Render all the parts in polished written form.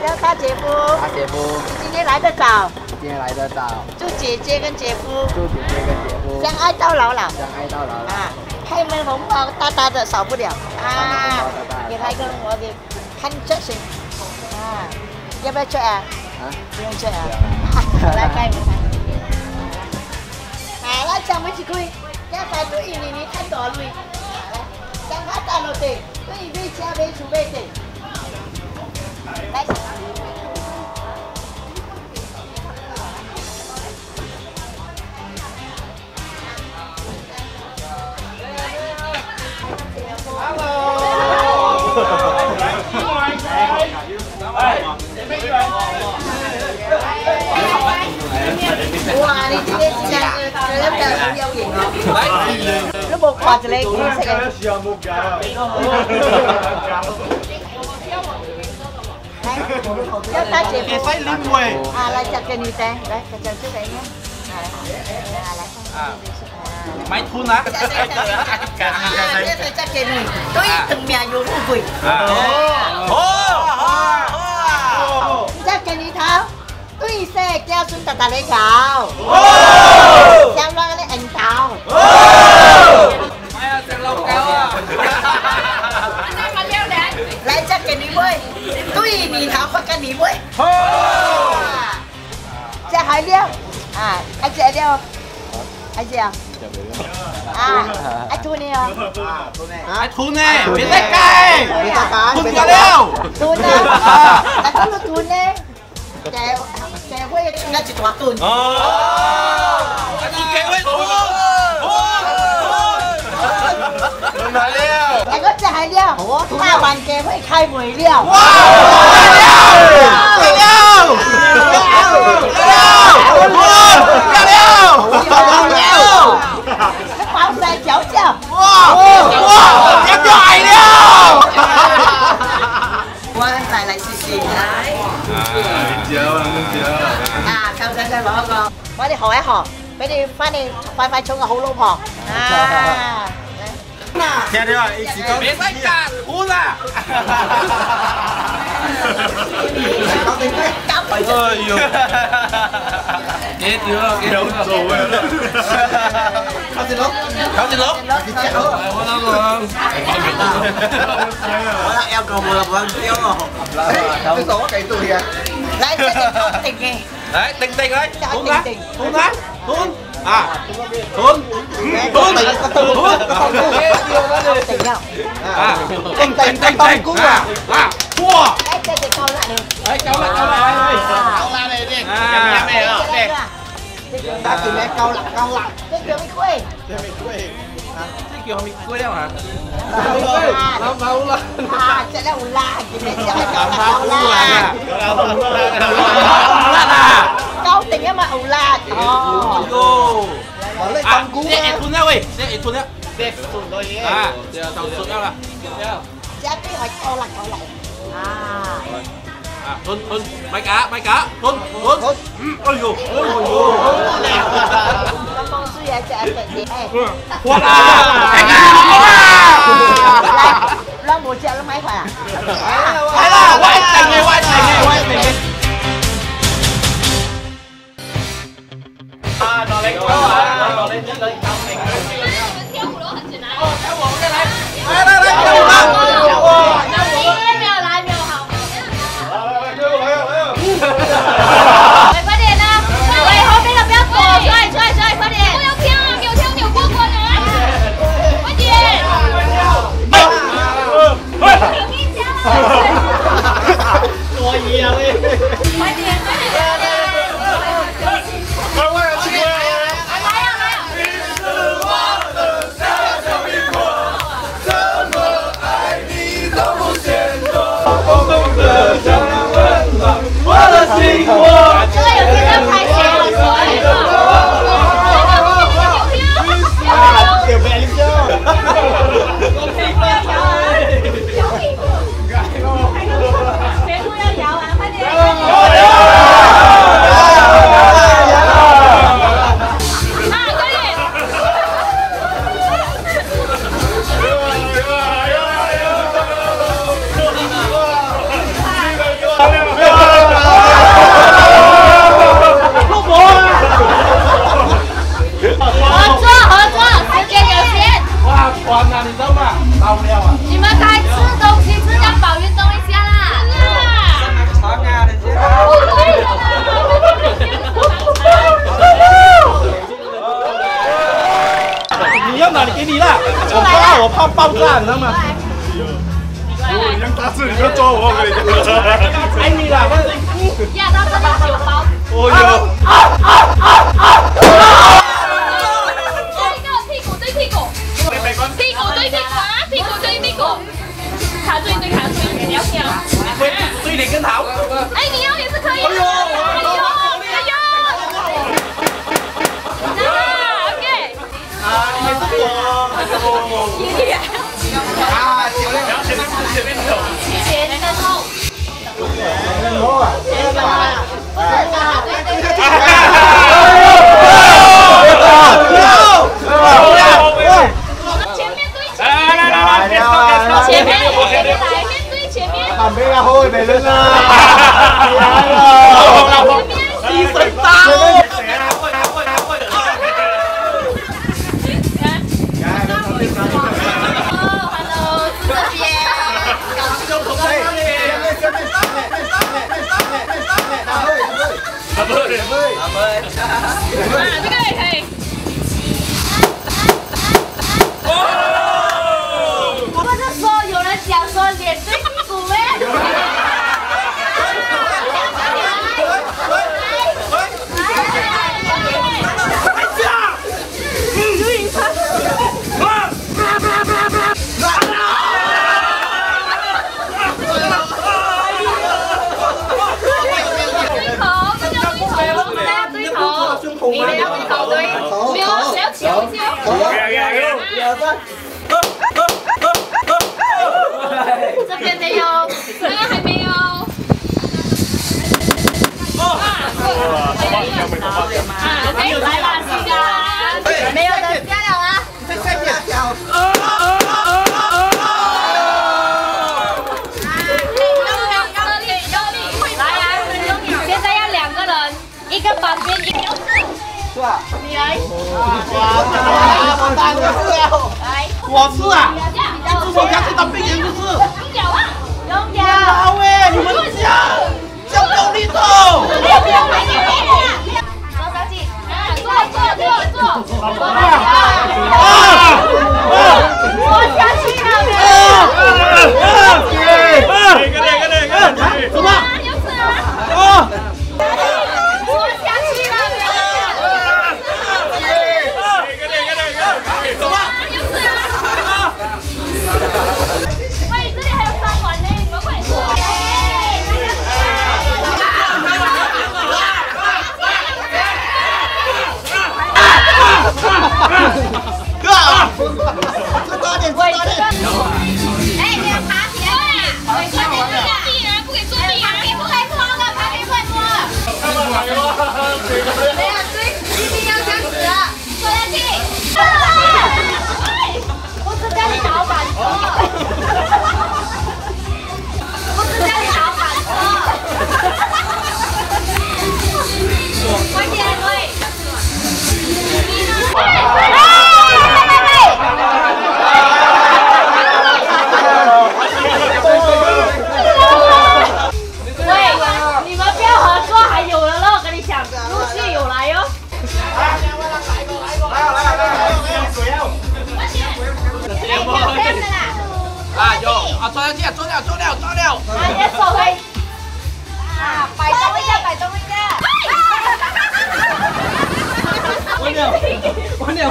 叫大姐夫。 大姐夫， 今天来得早。 今天来得早。 祝姐姐跟姐夫。 祝姐姐跟姐夫相爱到老老。 相爱到老老。 啊，开门红包大大的少不了。啊，给他一个我的看这行。啊，要不要吃啊？啊，不用吃啊。来开门。好了，咱们一起开。家在对你看到没？来，将他带落地，对面家没储备的。来。哇！你今天時間佢諗就好有型喎，都冇掛住你幾識嘅。要大姐夫。啊，來จับกันอยู่แต่來จับชื่อไหนเนี่ยไม่ทุนนะ這是จับกันนี่都一等命有富貴。จับกันนี่頭。對色家孫特特你搞，相當嗰啲銀豆。 哎呀，食老狗啊！ 嚟執嘅你妹，對面頭發嘅你妹。隻海料，啊，一隻料，一隻啊，一兔呢哦， ไอ้ทุนเนี่ยเป็นได้ไก่ทุนกันแล้ว兔呢，嗱嗰個兔呢，社會一隻大兔。 哦，你給位ทุนมาแล้ว嗱嗰隻係料，8萬嘅可以開梅料。 哇！加料！ 包晒嚼嚼。 哇！點咗係料？ 我嚟試試。啊，夠晒再攞一個，我哋學一學，俾你翻嚟快快做個好老婆。啊！ 聽到啊，一起講。別再加ทุน啦！哎呦！幾條啊？幾條啊？靠近佬，靠近佬。我諗講。 我啦yêu cầu vừa vừa yêu rồi. Tôi số cái tuổi à. Lại tình kìa. Đấy, tình đấy. Thun á. Thun á. Thun. À. Thun. Thun. Tình nhau. À. Tình cú à. À. Wow. Cái câu lại được. Đấy, câu lại. Câu lại này đi. Em mẹ ở đây. Ta chỉ mẹ câu lại. Cái kiểu mi khuê. Cái kiểu mi khuê đâu hả? Câu lên. À, sẽ là ula. Chỉ mẹ sẽ là câu là ula. Câu tình á mà ula. Mở lên con cú. Sẽ thun nhau ơi. Sẽ thun nhau. Sẽ thun thôi nhé. À, giờ tàu thun nhau là. Giá cái hỏi câu lại. À, thun, bay cá, thun. Ôi dồi. Con suy ra chạy chạy gì? Wow. Lo 1 triệu nó mấy phải à? Hay là quay tình này. À, nó lên quá à. Nó lên lên cao mình. 跳舞都很简单。 哦，跳舞再来。来，跳舞了。哇，跳舞了。 没有来，没有好。 来， 快点呢！对，后面的不要躲，摔，快点！不要跳啊，没有跳，没有过关的。快点！有一家了。 多一样嘞。 快点！来呀！ 你知道吗？ 我一样大字，你不要抓我，我跟你讲。 爱你啦， 压到这里9包。 哦哟。 屁股对屁股，屁股对屁股啊，屁股对屁股，卡住对卡住，你要跳。 对脸跟头。 哎，你要也是可以的。哎呦，哎呦，那 OK。 啊，你是我。啊，前面走。 前跟后。 跟后啊。 前面啊。 前面对前面。 旁边要后面人啦。医生刀。 这个也可以。不是说有人讲说脸对屁股咩？你们要对头对，没有谁要抢一下。这边没有，这边还没有。OK， 来啦，时间没有的加了啊！来啊！现在要2个人，一个旁边，一个。是吧？你来。 我当然是了。 来。 我是啊。自从开始当兵员就是。 用脚啊！用脚。 好哎，你们叫够力走。 不要买点别的。坐上去。坐。坐下去了没有？ 什么？ 有事啊？坐下去了没有？喂，这里还有3碗呢，你们快坐。 多点。 哎，你要爬起来啊！快点坐地啊，不可以坐地啊，不可以摸的，旁边不可以摸。没有，一定要这样子啊，坐下去。不是叫你老板坐，不是叫你老板坐。快点，喂！你们不要合作，还有人了，我跟你讲，陆续有来哟。 啊有啊，抓下去，抓了。 啊，你的手可以啊，摆动一下。 完了。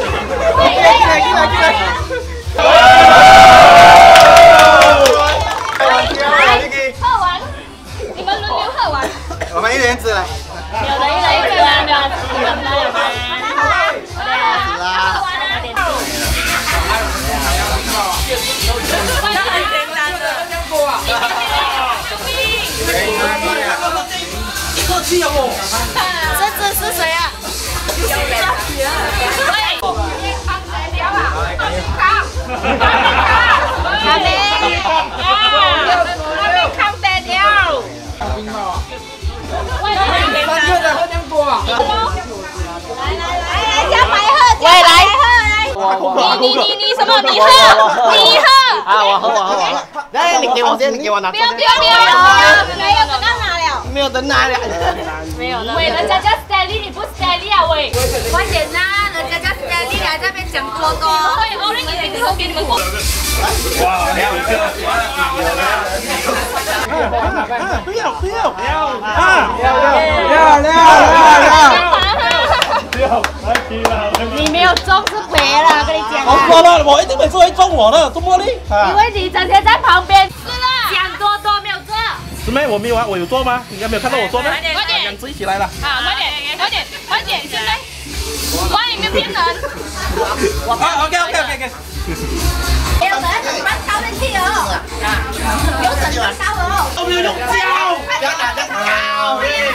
喝完，你们轮流喝完。 我们一人一支来。 有的一人一个啊，没有，你们来有吗？喝完了。 客气哦。 这是谁啊？ 阿妹，康白条。 3个的喝这样多啊？ 来，加白鹤，喂，来。你什么？你喝。 啊，我喝。来，你给我先，你给我拿。 不要，没有，刚刚拿了。 没有人拿了。 没有。喂，人家叫 Stanley， 你不 Stanley 啊？喂，快点呐，人家叫 Stanley。 你俩在那边讲多多。会，我那个以后给你们过。 哇， 不要不要不要来踢了， 你没有中是赔了，跟你讲。 我说了，我一定每次会中我的，中茉莉。 因为你整天在旁边。 是啦，讲多多没有做。 师妹，我没有啊，我有做吗？你应该没有看到我做吗？ 快点， 两只一起来了。 好，快点，快点，快点，现在。哇，你没有骗人。 OK。 没有人把刀在气哦，有整把刀哦。 我没有用胶，不要打胶。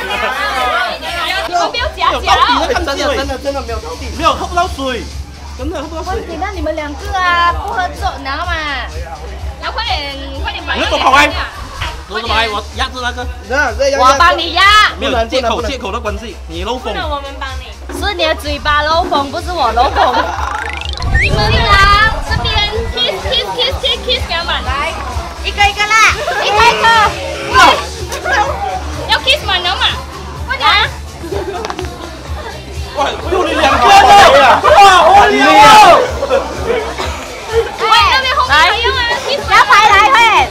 不要假假。 真的没有到底，没有喝不到水，真的喝不到水。 那你们两个啊，不喝酒，你知道吗？ 然后快点把。 你走跑开，走开，我压制那个。 我帮你压。 没有借口的关系，你漏风。 那我们帮你。 是你的嘴巴漏风，不是我漏风。 你们俩这边 kiss 给他们来， 一个一个啦，一个一个。 要 kiss 满了嘛？快点！ 哇，就你两个了，哇，好厉害！ 喂，那边后面还有啊，kiss 要排来快！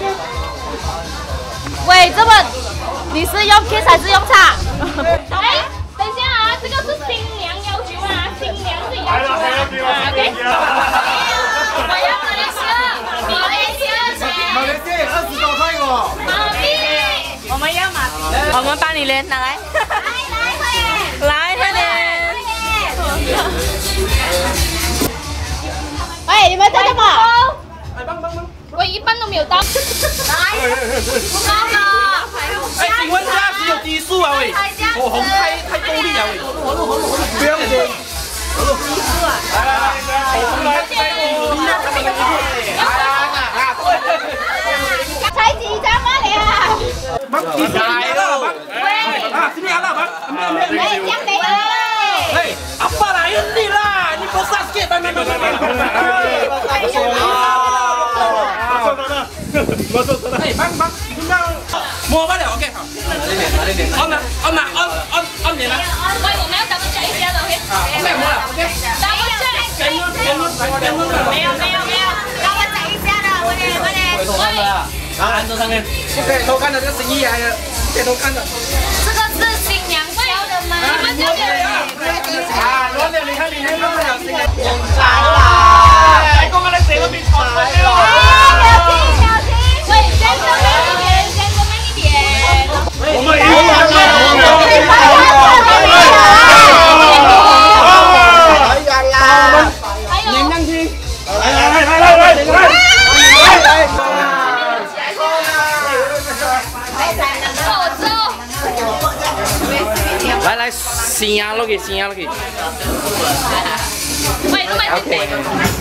喂，这么你是用 kiss 还是用叉？ 哎，等一下啊，这个是新娘要求啊，新娘自己要求啊。OK。我要马来西亚钱。 20多块哦。 马币。我们要马币。我们帮你连拿来。来，快点。 喂，你们在干嘛？ 我一般都没有到。来，不高了。 哎，请问一下，只有低速啊喂，火红太够力啊喂，不要紧。 才几张吗你啊？ 你来了，喂，啊，今天来了， 哎，奖你啦！ 哎，阿爸来你啦，你不杀死他，哎，帮，摸不了 ，OK， 好，按点了。 喂，我们要double check 一下的 ，OK？ 没摸了 ，OK。 double check。没有，double check 一下的，快点。 然后按这上面，不可以偷看的，这个心意来的，不可以偷看的。 这个是新娘教的吗？你们教的。 啊，罗姐，你看里面弄了新的。 哎，刚刚那谁都没穿过了。 小心！ 喂，先这慢一点。 我们赢了。 还有。 年上去。 来。 来，先压落去。 喂，你们。